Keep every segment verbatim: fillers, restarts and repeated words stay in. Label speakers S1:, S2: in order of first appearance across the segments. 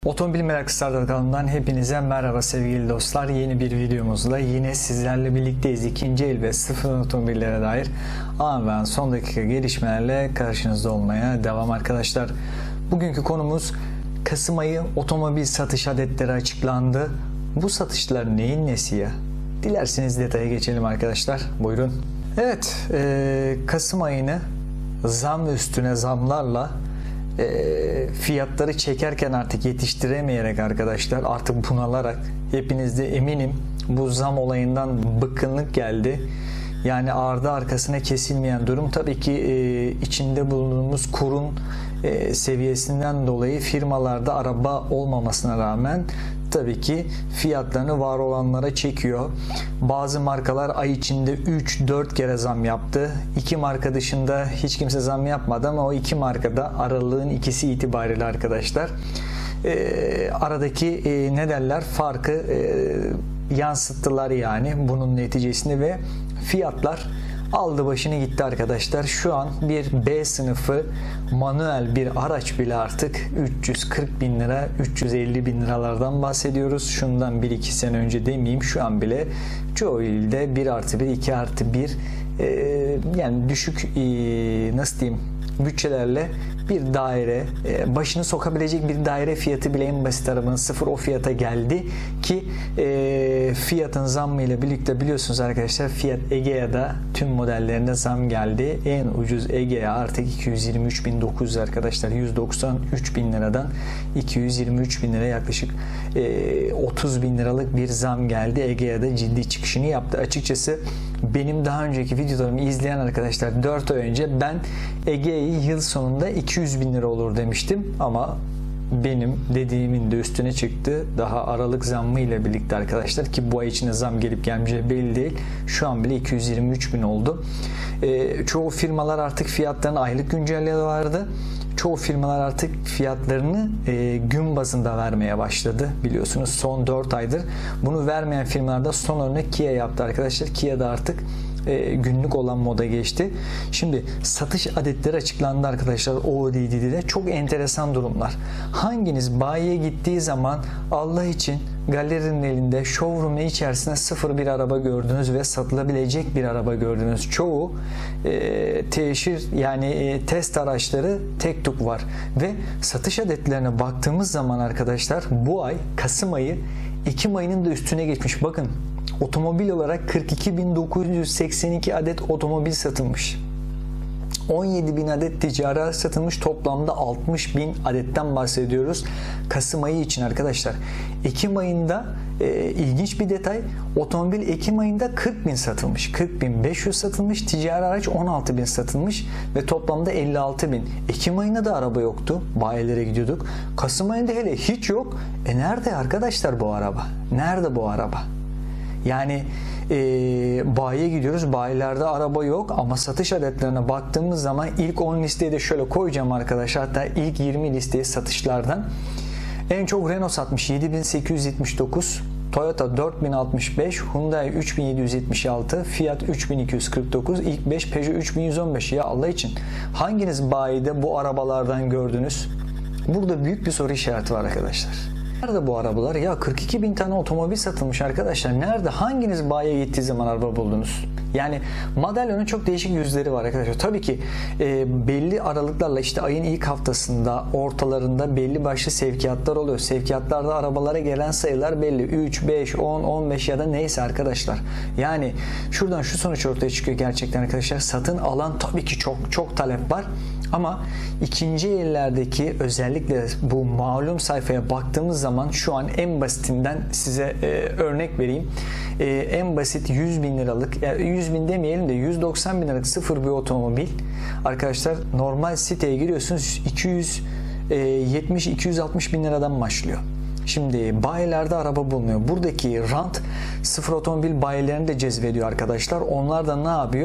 S1: Otomobil Meraklısı kanalından hepinize merhaba sevgili dostlar. Yeni bir videomuzla yine sizlerle birlikteyiz. İkinci el ve sıfır otomobillere dair an ve an son dakika gelişmelerle karşınızda olmaya devam arkadaşlar. Bugünkü konumuz Kasım ayı otomobil satış adetleri açıklandı. Bu satışlar neyin nesi ya? Dilerseniz detaya geçelim arkadaşlar. Buyurun. Evet, e, Kasım ayını zam üstüne zamlarla E, fiyatları çekerken artık yetiştiremeyerek arkadaşlar, artık bunalarak, hepiniz de eminim bu zam olayından bıkkınlık geldi. Yani ardı arkasına kesilmeyen durum tabii ki e, içinde bulunduğumuz kurun e, seviyesinden dolayı firmalarda araba olmamasına rağmen tabii ki fiyatlarını var olanlara çekiyor. Bazı markalar ay içinde üç dört kere zam yaptı. İki marka dışında hiç kimse zam yapmadı ama o iki markada aralığın ikisi itibariyle arkadaşlar e, aradaki e, ne derler farkı e, yansıttılar yani bunun neticesinde ve fiyatlar aldı başını gitti arkadaşlar. Şu an bir B sınıfı manuel bir araç bile artık üç yüz kırk bin lira, üç yüz elli bin liralardan bahsediyoruz. Şundan bir iki sene önce demeyeyim, şu an bile çoğu ilde bir artı bir, iki artı bir e, yani düşük e, nasıl diyeyim bütçelerle bir daire, başını sokabilecek bir daire fiyatı bile en basit arabanın sıfır o fiyata geldi ki e, fiyatın zammı ile birlikte biliyorsunuz arkadaşlar, Fiat Egea'da tüm modellerinde zam geldi. En ucuz Egea artık iki yüz yirmi üç bin dokuz yüz arkadaşlar, yüz doksan üç bin liradan iki yüz yirmi üç bin lira, yaklaşık e, otuz bin liralık bir zam geldi. Egea'da ciddi çıkışını yaptı. Açıkçası benim daha önceki videolarımı izleyen arkadaşlar, dört ay önce ben Egea'yı yıl sonunda iki yüz bin lira olur demiştim ama benim dediğimin de üstüne çıktı. Daha Aralık zammı ile birlikte arkadaşlar, ki bu ay içinde zam gelip gelmeyeceği belli değil, şu an bile iki yüz yirmi üç bin oldu. E, çoğu firmalar artık fiyatlarını aylık güncelliyorlardı. Çoğu firmalar artık fiyatlarını e, gün bazında vermeye başladı. Biliyorsunuz son dört aydır bunu vermeyen firmalarda son örnek Kia yaptı arkadaşlar. Kia da artık e, günlük olan moda geçti. Şimdi satış adetleri açıklandı arkadaşlar. O D D'de çok enteresan durumlar. Hanginiz bayiye gittiği zaman Allah için galerinin elinde, showroom'un içerisinde sıfır bir araba gördünüz ve satılabilecek bir araba gördünüz? Çoğu e, teşhir yani e, test araçları tek tük var ve satış adetlerine baktığımız zaman arkadaşlar, bu ay Kasım ayı Ekim ayının da üstüne geçmiş. Bakın, otomobil olarak kırk iki bin dokuz yüz seksen iki adet otomobil satılmış. on yedi bin adet ticari araç satılmış. Toplamda altmış bin adetten bahsediyoruz Kasım ayı için arkadaşlar. Ekim ayında e, ilginç bir detay, otomobil Ekim ayında kırk bin satılmış. kırk bin beş yüz satılmış. Ticari araç on altı bin satılmış ve toplamda elli altı bin. Ekim ayında da araba yoktu. Bayilere gidiyorduk. Kasım ayında hele hiç yok. E nerede arkadaşlar bu araba? Nerede bu araba? Yani e, bayiye gidiyoruz, bayilerde araba yok ama satış adetlerine baktığımız zaman ilk on listeyi de şöyle koyacağım arkadaşlar, hatta ilk yirmi listeyi satışlardan. En çok Renault satmış yedi bin sekiz yüz yetmiş dokuz, Toyota dört bin altmış beş, Hyundai üç bin yedi yüz yetmiş altı, Fiat üç bin iki yüz kırk dokuz, ilk beş Peugeot üç bin yüz on beş. Ya Allah için hanginiz bayide bu arabalardan gördünüz? Burada büyük bir soru işareti var arkadaşlar. Nerede bu arabalar? Ya kırk iki bin tane otomobil satılmış arkadaşlar. Nerede? Hanginiz bayiye gittiği zaman araba buldunuz? Yani madalyonun çok değişik yüzleri var arkadaşlar. Tabii ki e, belli aralıklarla işte ayın ilk haftasında, ortalarında belli başlı sevkiyatlar oluyor. Sevkiyatlarda arabalara gelen sayılar belli. üç, beş, on, on beş ya da neyse arkadaşlar. Yani şuradan şu sonuç ortaya çıkıyor gerçekten arkadaşlar. Satın alan tabii ki çok çok talep var. Ama ikinci ellerdeki, özellikle bu malum sayfaya baktığımız zaman şu an en basitinden size e, örnek vereyim. E, en basit yüz bin liralık, yani yüz bin demeyelim de yüz doksan bin liralık sıfır bir otomobil arkadaşlar, normal siteye giriyorsunuz iki yüz yetmiş iki yüz altmış bin liradan başlıyor. Şimdi bayilerde araba bulunuyor. Buradaki rant sıfır otomobil bayilerini de cezbediyor arkadaşlar. Onlar da ne yapıyor?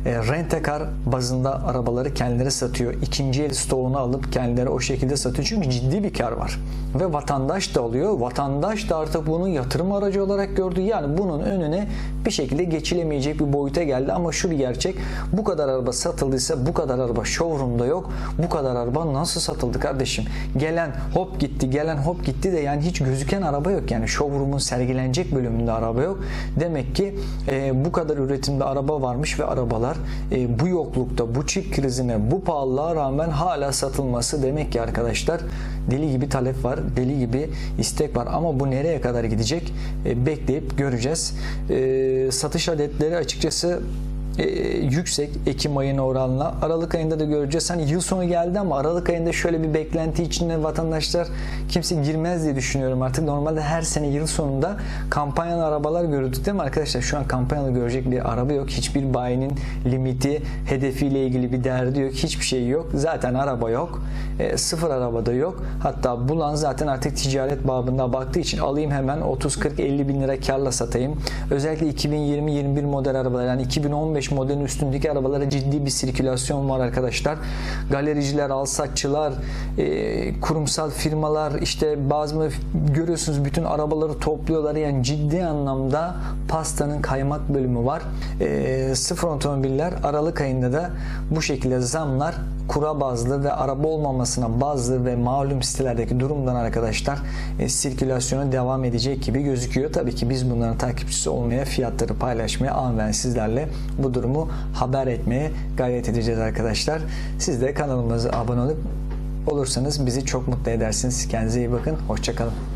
S1: e, rent-a-car bazında arabaları kendileri satıyor. İkinci el stoğunu alıp kendileri o şekilde satıyor. Çünkü ciddi bir kar var. Ve vatandaş da alıyor. Vatandaş da artık bunu yatırım aracı olarak gördü. Yani bunun önüne bir şekilde geçilemeyecek bir boyuta geldi. Ama şu bir gerçek. Bu kadar araba satıldıysa bu kadar araba showroom'da yok. Bu kadar araba nasıl satıldı kardeşim? Gelen hop gitti, gelen hop gitti de yani hiç gözüken araba yok. Yani showroom'un sergilenecek bölümünde araba yok. Demek ki e, bu kadar üretimde araba varmış ve arabalar e, bu yoklukta, bu çip krizine, bu pahalılığa rağmen hala satılması demek ki arkadaşlar deli gibi talep var, deli gibi istek var. Ama bu nereye kadar gidecek? E, bekleyip göreceğiz. E, satış adetleri açıkçası Ee, yüksek Ekim ayına oranla. Aralık ayında da göreceğiz. Hani yıl sonu geldi ama Aralık ayında şöyle bir beklenti içinde vatandaşlar kimse girmez diye düşünüyorum artık. Normalde her sene yıl sonunda kampanyalı arabalar görürdük değil mi arkadaşlar? Şu an kampanyalı görecek bir araba yok. Hiçbir bayinin limiti, hedefiyle ilgili bir derdi yok. Hiçbir şey yok. Zaten araba yok. E, sıfır araba da yok. Hatta bulan zaten artık ticaret babında baktığı için alayım hemen otuz kırk elli bin lira karla satayım. Özellikle iki bin yirmi yirmi bir model arabalar, yani iki bin on beş modelin üstündeki arabalara ciddi bir sirkülasyon var arkadaşlar. Galericiler, alsatçılar, e, kurumsal firmalar, işte bazı görüyorsunuz bütün arabaları topluyorlar. Yani ciddi anlamda pastanın kaymak bölümü var. E, sıfır otomobiller Aralık ayında da bu şekilde zamlar kura bazlı ve araba olmamasına bazı ve malum sitelerdeki durumdan arkadaşlar e, sirkülasyonu devam edecek gibi gözüküyor. Tabii ki biz bunların takipçisi olmaya, fiyatları paylaşmaya, anven sizlerle bu durumu haber etmeye gayret edeceğiz arkadaşlar. Siz de kanalımıza abone olup olursanız bizi çok mutlu edersiniz. Kendinize iyi bakın. Hoşça kalın.